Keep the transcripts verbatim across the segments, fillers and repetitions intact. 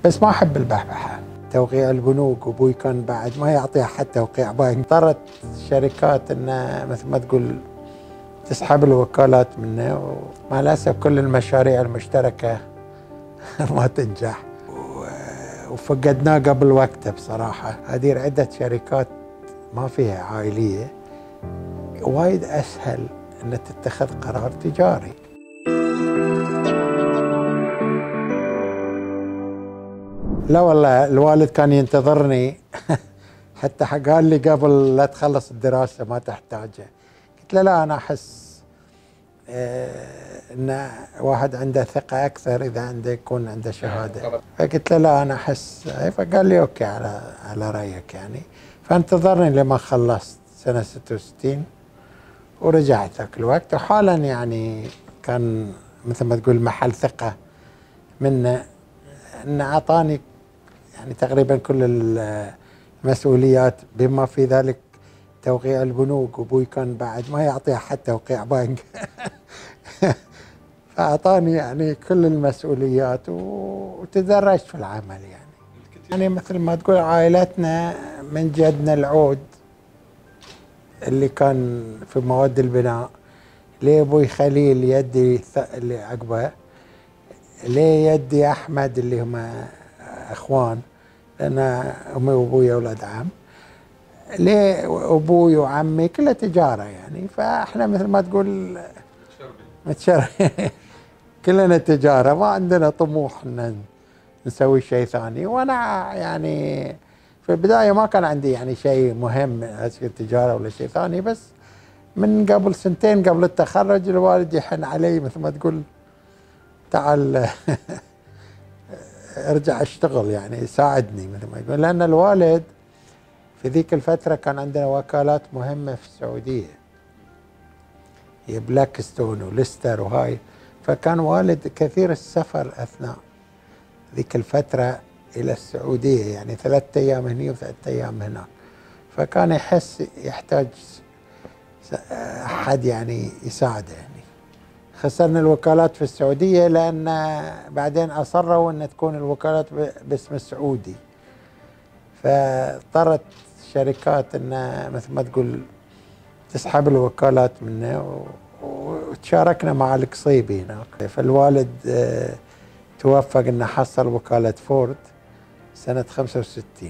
بس ما أحب البحبحة. توقيع البنوك، وأبوي كان بعد ما يعطي أحد توقيع بنك. اضطرت الشركات أن مثل ما تقول تسحب الوكالات منه، ومع الأسف كل المشاريع المشتركة ما تنجح، وفقدناه قبل وقته بصراحة. أدير عدة شركات ما فيها عائلية، وايد أسهل أن تتخذ قرار تجاري. لا والله الوالد كان ينتظرني حتى قال لي قبل لا تخلص الدراسة ما تحتاجه. قلت له لا، أنا أحس ان واحد عنده ثقة أكثر إذا عنده يكون عنده شهادة. فقلت له لا، أنا أحس. فقال لي أوكي على على رأيك يعني. فانتظرني لما خلصت سنة ستة وستين ورجعت ذاك الوقت. وحالا يعني كان مثل ما تقول محل ثقة منه، أنه أعطاني يعني تقريبا كل المسؤوليات بما في ذلك توقيع البنوك. وأبوي كان بعد ما يعطي أحد توقيع بنك فأعطاني يعني كل المسؤوليات وتدرجت في العمل يعني. يعني مثل ما تقول عائلتنا من جدنا العود اللي كان في مواد البناء، لأبوي خليل يدي اللي عقبه، ليه يدي أحمد اللي هم أخوان، لأن أمي وأبوي أولاد عم، ليه أبوي وعمي كلها تجارة يعني. فإحنا مثل ما تقول متشربين كلنا تجارة، ما عندنا طموح إن نسوي شيء ثاني. وأنا يعني في البداية ما كان عندي يعني شيء مهم التجارة ولا شيء ثاني، بس من قبل سنتين قبل التخرج الوالد يحن علي مثل ما تقول تعال ارجع اشتغل يعني، ساعدني مثل ما يقول. لأن الوالد في ذيك الفترة كان عندنا وكالات مهمة في السعودية، هي بلاكستون وليستر وهاي. فكان والد كثير السفر أثناء ذيك الفترة إلى السعودية، يعني ثلاثة أيام هنا وثلاثة أيام هناك. فكان يحس يحتاج أحد يعني يساعده يعني. خسرنا الوكالات في السعودية لأن بعدين أصروا أن تكون الوكالات باسم السعودي، فاضطرت الشركات أن مثل ما تقول تسحب الوكالات منه، وتشاركنا مع القصيبي هناك. فالوالد توفق أنه حصل وكالة فورد سنة خمسة وستين،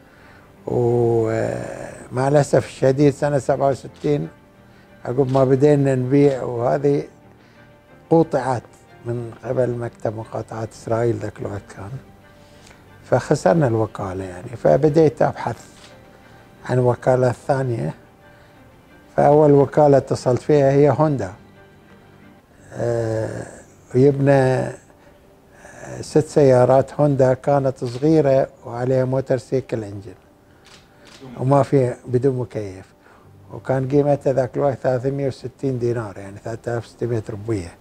ومع الأسف الشديد سنة سبعة وستين عقب ما بدينا نبيع وهذه قوطعت من قبل مكتب مقاطعات إسرائيل ذاك الوقت كان، فخسرنا الوكالة يعني. فبديت أبحث عن وكالة ثانية. فأول وكالة اتصلت فيها هي هوندا، أه ويبنى ست سيارات هوندا كانت صغيرة وعليها موتور سيكل انجن وما في بدون مكيف، وكان قيمتها ذاك الوقت ثلاثمئة وستين دينار يعني ثلاثة آلاف وستمئة ربية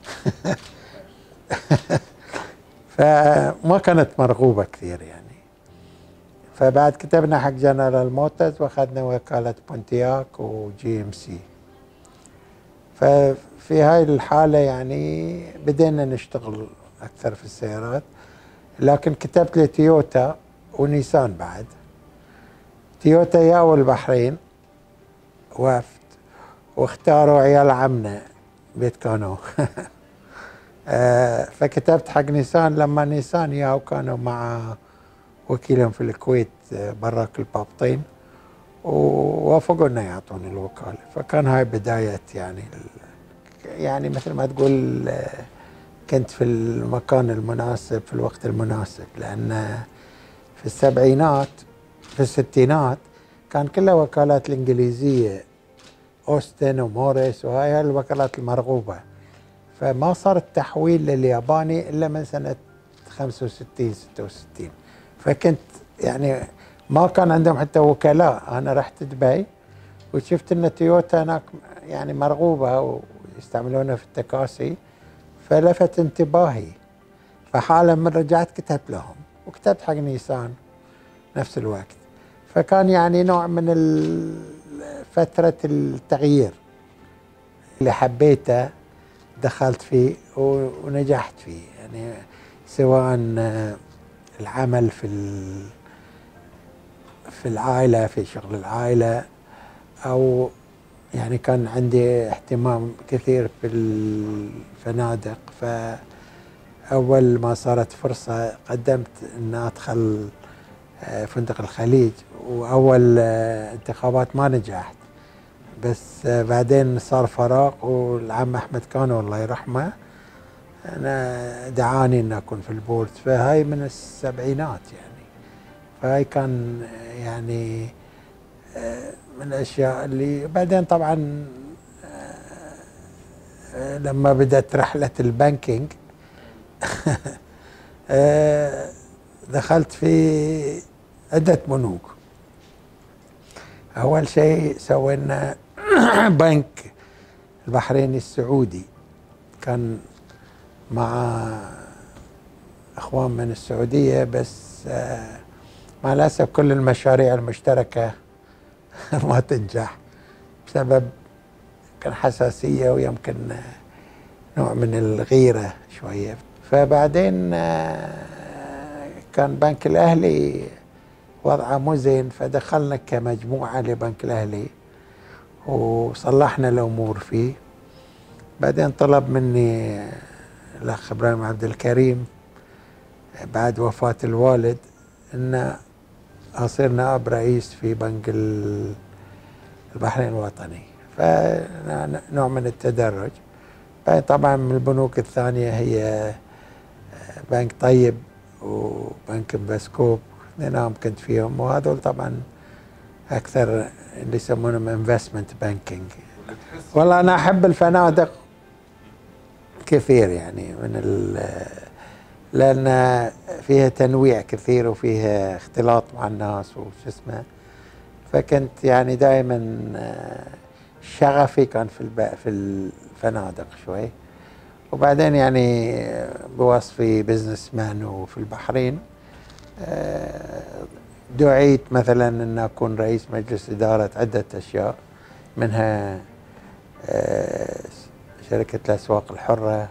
فما كانت مرغوبة كثير يعني. فبعد كتبنا حق جنرال موتورز واخذنا وكالة بونتياك وجي ام سي. ففي هاي الحالة يعني بدينا نشتغل أكثر في السيارات، لكن كتبت لي تويوتا ونيسان بعد. تويوتا ياو البحرين وفد، واختاروا عيال عمنا بيت كانوا فكتبت حق نيسان لما نيسان ياو كانوا مع وكيلهم في الكويت براك البابطين، ووافقوا انه يعطوني الوكالة. فكان هاي بداية يعني يعني مثل ما تقول كنت في المكان المناسب في الوقت المناسب. لأن في السبعينات في الستينات كان كلها وكالات الإنجليزية، أوستن وموريس وهاي الوكالات المرغوبة، فما صار التحويل للياباني إلا من سنة خمسة وستين ستة وستين. فكنت يعني ما كان عندهم حتى وكلاء. أنا رحت دبي وشفت أن تويوتا هناك يعني مرغوبة ويستعملونها في التكاسي، فلفت انتباهي. فحالا من رجعت كتبت لهم وكتبت حق نيسان نفس الوقت. فكان يعني نوع من فترة التغيير اللي حبيته دخلت فيه ونجحت فيه يعني، سواء العمل في في العائلة، في شغل العائلة، أو يعني كان عندي اهتمام كثير في الفنادق. فأول ما صارت فرصة قدمت أن أدخل فندق الخليج، وأول انتخابات ما نجحت، بس بعدين صار فراغ، والعم أحمد كانوا الله يرحمه أنا دعاني أن أكون في البورد. فهاي من السبعينات يعني، فهاي كان يعني من الأشياء اللي بعدين طبعا لما بدأت رحلة البانكينج دخلت في عدة بنوك. أول شيء سوينا بنك البحريني السعودي، كان مع أخوان من السعودية، بس مع الأسف كل المشاريع المشتركة ما تنجح بسبب كان حساسية ويمكن نوع من الغيرة شوية. فبعدين كان بنك الأهلي وضعه مو زين، فدخلنا كمجموعة لبنك الأهلي وصلحنا الأمور فيه. بعدين طلب مني الأخ إبراهيم عبد الكريم بعد وفاة الوالد أن أصير نائب رئيس في بنك البحرين الوطني، فنوع من التدرج. طبعا من البنوك الثانية هي بنك طيب وبنك بسكوب، اثنينهم كنت فيهم، وهذول طبعا أكثر اللي يسمونهم انفستمنت بانكينج. والله أنا أحب الفنادق كثير يعني، من لأن فيها تنويع كثير وفيها اختلاط مع الناس وش اسمه. فكنت يعني دائما شغفي كان في في الفنادق شوي. وبعدين يعني بوصفي بزنس مان وفي البحرين دعيت مثلا أن أكون رئيس مجلس إدارة عدة أشياء، منها شركة الأسواق الحرة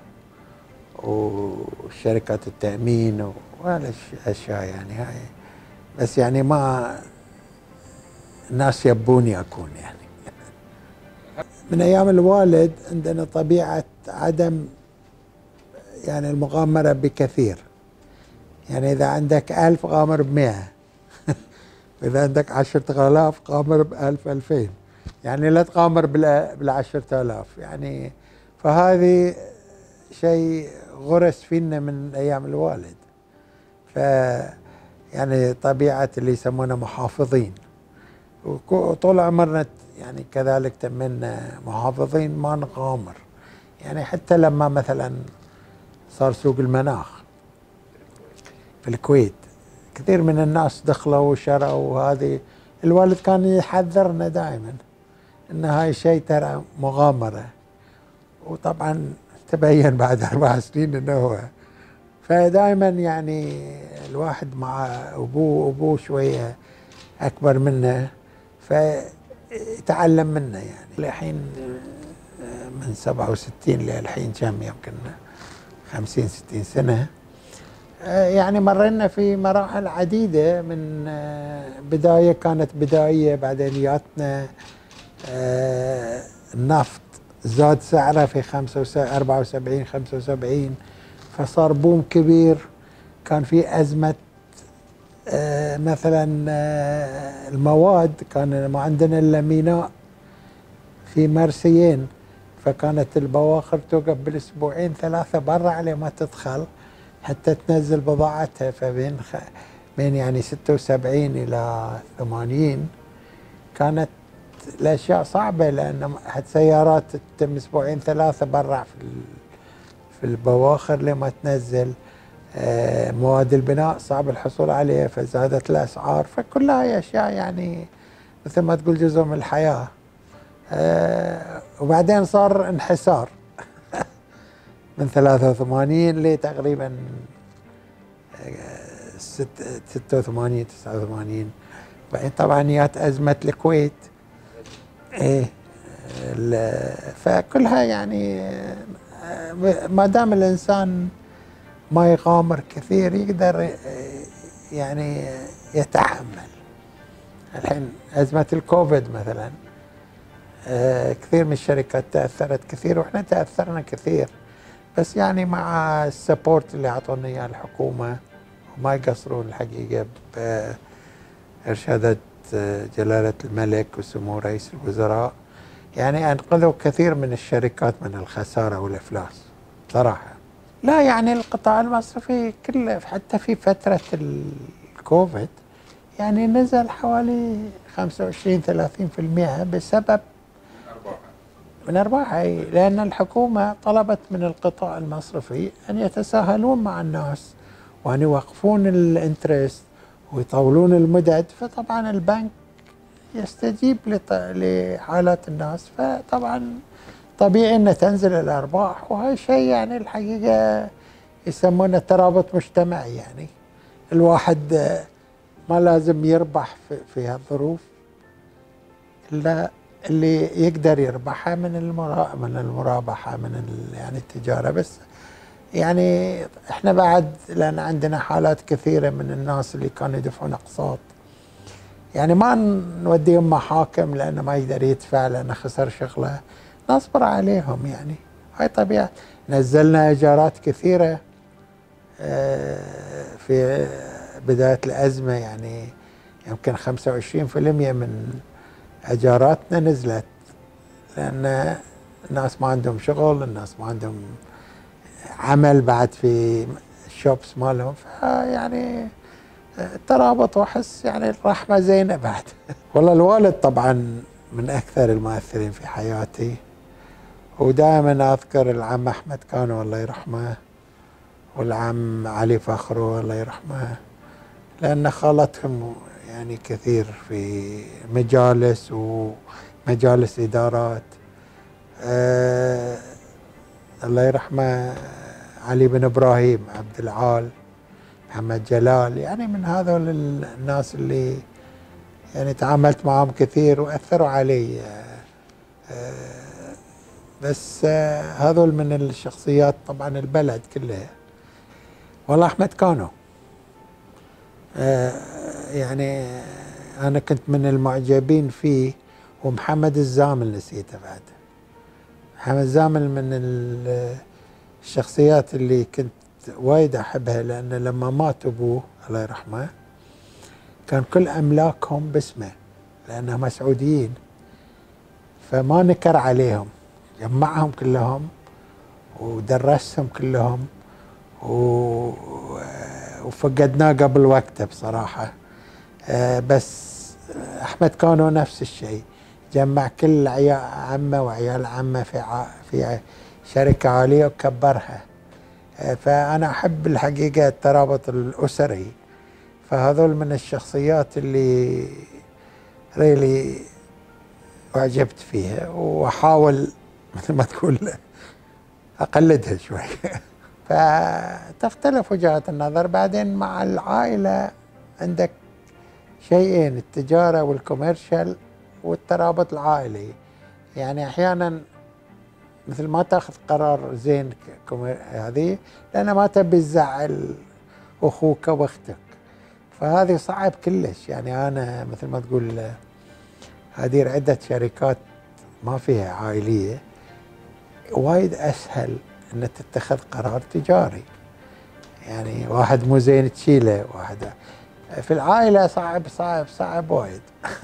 وشركات التأمين وهالأشياء يعني. هاي بس يعني ما الناس يبوني أكون يعني. من أيام الوالد عندنا طبيعة عدم يعني المغامرة بكثير. يعني إذا عندك ألف غامر بمئة وإذا عندك عشرة آلاف غامر بألف ألفين، يعني لا تغامر بالعشرة آلاف يعني. فهذه شيء غرس فينا من أيام الوالد. ف يعني طبيعة اللي يسمونه محافظين، وطول عمرنا يعني كذلك تمنا محافظين ما نغامر. يعني حتى لما مثلا صار سوق المناخ في الكويت، كثير من الناس دخلوا وشروا، وهذه الوالد كان يحذرنا دائما ان هاي شيء ترى مغامرة. وطبعا تبين بعد اربع سنين انه هو. فدائما يعني الواحد مع ابوه، ابوه شوية اكبر منه فيتعلم منه. يعني الحين من سبعة وستين للحين كم يمكن خمسين ستين سنة، يعني مرينا في مراحل عديدة. من بداية كانت بدائية، بعدين جاتنا النفط زاد سعره في أربعة وسبعين خمسة وسبعين، فصار بوم كبير. كان في أزمة مثلا المواد، كان ما عندنا إلا ميناء في مرسيين، فكانت البواخر توقف بالأسبوعين ثلاثة برا على ما تدخل حتى تنزل بضاعتها. فبين خ... بين يعني ستة وسبعين إلى ثمانين كانت الأشياء صعبة، لأن سيارات تتم أسبوعين ثلاثة برا في ال... في البواخر لما تنزل. آه مواد البناء صعب الحصول عليها، فزادت الأسعار. فكلها هي أشياء يعني مثل ما تقول جزء من الحياة. آه وبعدين صار انحسار من ثلاثة وثمانين لتقريبا ستة وثمانين تسعة وثمانين. بعدين طبعا جات أزمة الكويت. ايه فكلها يعني ما دام الإنسان ما يغامر كثير يقدر يعني يتحمل. الحين أزمة الكوفيد مثلا، آه كثير من الشركات تأثرت كثير وإحنا تأثرنا كثير، بس يعني مع السبورت اللي أعطونا إياه الحكومة، وما يقصرون الحقيقة بإرشادات جلالة الملك وسمو رئيس الوزراء، يعني أنقذوا كثير من الشركات من الخسارة والإفلاس بصراحة. لا يعني القطاع المصرفي كله حتى في فترة الكوفيد يعني نزل حوالي خمسة وعشرين ثلاثين بالمئة بسبب من أرباحها، لأن الحكومة طلبت من القطاع المصرفي أن يتساهلون مع الناس وأن يوقفون الانترست ويطولون المدد، فطبعا البنك يستجيب لحالات الناس، فطبعا طبيعي أن تنزل الأرباح، وهذا شيء يعني الحقيقة يسمونه ترابط مجتمعي. يعني الواحد ما لازم يربح في, في هالظروف إلا اللي يقدر يربحها من المرا من المرابحة من يعني التجارة. بس يعني احنا بعد لأن عندنا حالات كثيرة من الناس اللي كانوا يدفعون أقساط، يعني ما نوديهم محاكم لأنه ما يقدر يدفع لأنه خسر شغله، نصبر عليهم، يعني هاي طبيعة. نزلنا إيجارات كثيرة في بداية الأزمة، يعني يمكن خمسة وعشرين بالمئة من إيجاراتنا نزلت لأن الناس ما عندهم شغل، الناس ما عندهم عمل بعد في الشوبس مالهم، فيعني الترابط وأحس يعني الرحمة زينة بعد. والله الوالد طبعا من أكثر المؤثرين في حياتي، ودائما أذكر العم أحمد كانو الله يرحمه والعم علي فخرو الله يرحمه، لأن خالتهم يعني كثير في مجالس ومجالس إدارات. أه الله يرحمه علي بن إبراهيم عبد العال محمد جلال، يعني من هذول الناس اللي يعني تعاملت معهم كثير وأثروا علي. أه بس أه هذول من الشخصيات طبعا البلد كلها. والله أحمد كانو أه يعني أنا كنت من المعجبين فيه، ومحمد الزامل نسيته بعد. محمد الزامل من الشخصيات اللي كنت وايد أحبها، لأن لما مات أبوه الله يرحمه كان كل أملاكهم باسمه لأنهم سعوديين، فما نكر عليهم، جمعهم كلهم ودرسهم كلهم، وفقدناه قبل وقته بصراحة. بس أحمد كانو نفس الشيء، جمع كل عيال عمه وعيال عمه في في شركة عالية وكبرها. فأنا أحب الحقيقة الترابط الأسري، فهذول من الشخصيات اللي ريلي أعجبت فيها، وأحاول مثل ما تقول أقلدها شوي. فتختلف وجهات النظر. بعدين مع العائلة عندك شيئين، التجارة والكوميرشال والترابط العائلي. يعني أحيانا مثل ما تاخذ قرار زين هذه لأن ما تبي تزعل أخوك وأختك، فهذه صعب كلش. يعني أنا مثل ما تقول أدير عدة شركات ما فيها عائلية، وايد أسهل أن تتخذ قرار تجاري، يعني واحد مو زين تشيله، واحد في العائلة صعب صعب صعب وايد.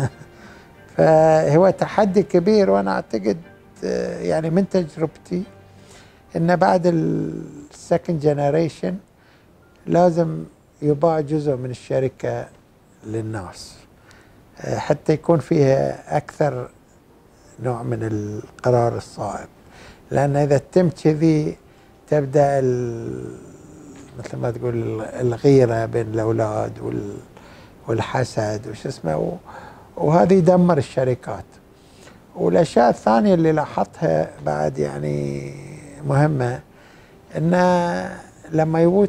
فهو تحدي كبير، وأنا أعتقد يعني من تجربتي إن بعد السكند جنريشن لازم يباع جزء من الشركة للناس حتى يكون فيها أكثر نوع من القرار الصائب، لأن إذا تم كذي تبدأ مثل ما تقول الغيرة بين الأولاد والحسد وش اسمه، وهذا يدمر الشركات. والأشياء الثانية اللي لاحظتها بعد يعني مهمة، إن لما يموت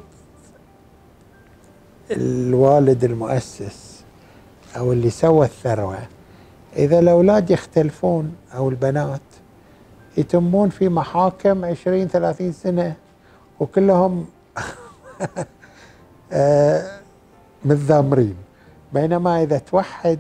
الوالد المؤسس أو اللي سوى الثروة، إذا الأولاد يختلفون أو البنات يتمون في محاكم عشرين ثلاثين سنة وكلهم متذامرين. بينما إذا توحد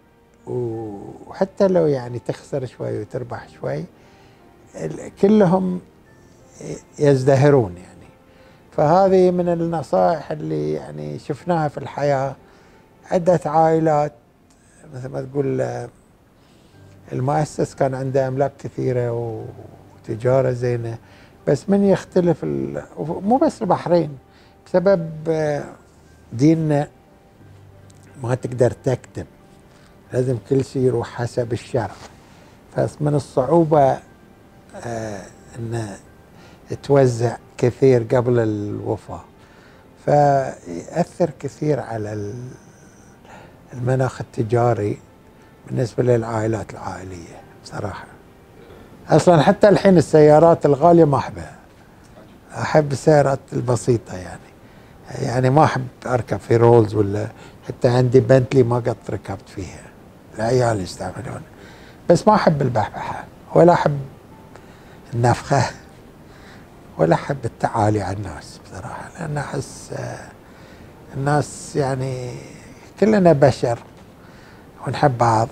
وحتى لو يعني تخسر شوي وتربح شوي كلهم يزدهرون يعني. فهذه من النصائح اللي يعني شفناها في الحياة. عدة عائلات مثل ما تقول المؤسس كان عنده أملاك كثيرة وتجارة زينة، بس من يختلف مو بس البحرين بسبب ديننا ما تقدر تكتب، لازم كل شيء يروح حسب الشرع، فمن الصعوبة آه أن توزع كثير قبل الوفاة، فيأثر كثير على المناخ التجاري بالنسبة للعائلات العائلية بصراحة. أصلا حتى الحين السيارات الغالية ما أحبها، أحب السيارات البسيطة يعني يعني ما أحب أركب في رولز، ولا حتى عندي بنتلي ما قد ركبت فيها، العيال يستعملون، بس ما أحب البحبحة ولا أحب النفخة ولا أحب التعالي على الناس بصراحة، لأن أحس الناس يعني كلنا بشر ونحب بعض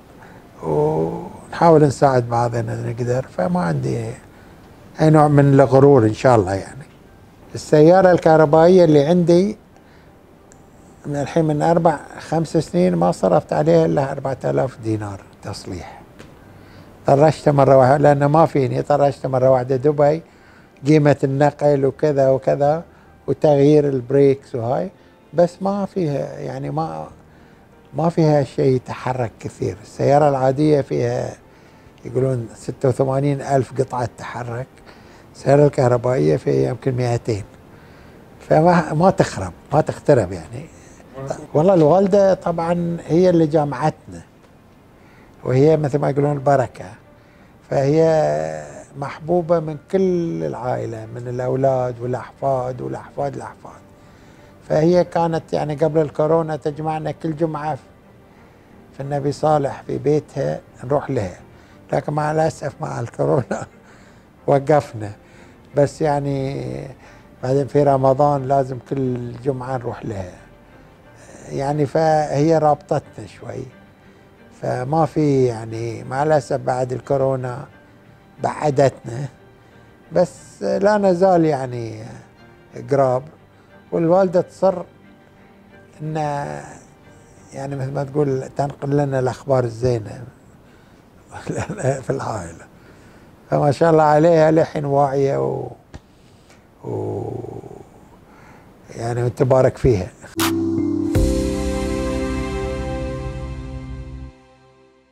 ونحاول نساعد بعضنا نقدر، فما عندي أي نوع من الغرور إن شاء الله يعني. السيارة الكهربائية اللي عندي من الحين من أربع خمس سنين ما صرفت عليها إلا أربعة آلاف دينار تصليح. طرشت مرة واحدة لأنه ما فيني، طرشت مرة واحدة دبي، قيمة النقل وكذا وكذا وتغيير البريكس وهاي، بس ما فيها يعني ما ما فيها شيء يتحرك كثير. السيارة العادية فيها يقولون ستة وثمانين ألف قطعة تحرك، السيارة الكهربائية فيها يمكن مئتين، فما ما تخرب ما تخترب يعني. والله الوالدة طبعا هي اللي جامعتنا، وهي مثل ما يقولون البركة، فهي محبوبة من كل العائلة، من الأولاد والأحفاد والأحفاد الأحفاد. فهي كانت يعني قبل الكورونا تجمعنا كل جمعة في النبي صالح في بيتها نروح لها، لكن مع الأسف مع الكورونا وقفنا، بس يعني بعدين في رمضان لازم كل جمعة نروح لها يعني، فهي رابطتنا شوي. فما في يعني مع الأسف بعد الكورونا بعدتنا، بس لا نزال يعني قراب. والوالدة تصر ان يعني مثل ما تقول تنقل لنا الأخبار الزينة في العائلة، فما شاء الله عليها لحين واعية و, و يعني تبارك فيها.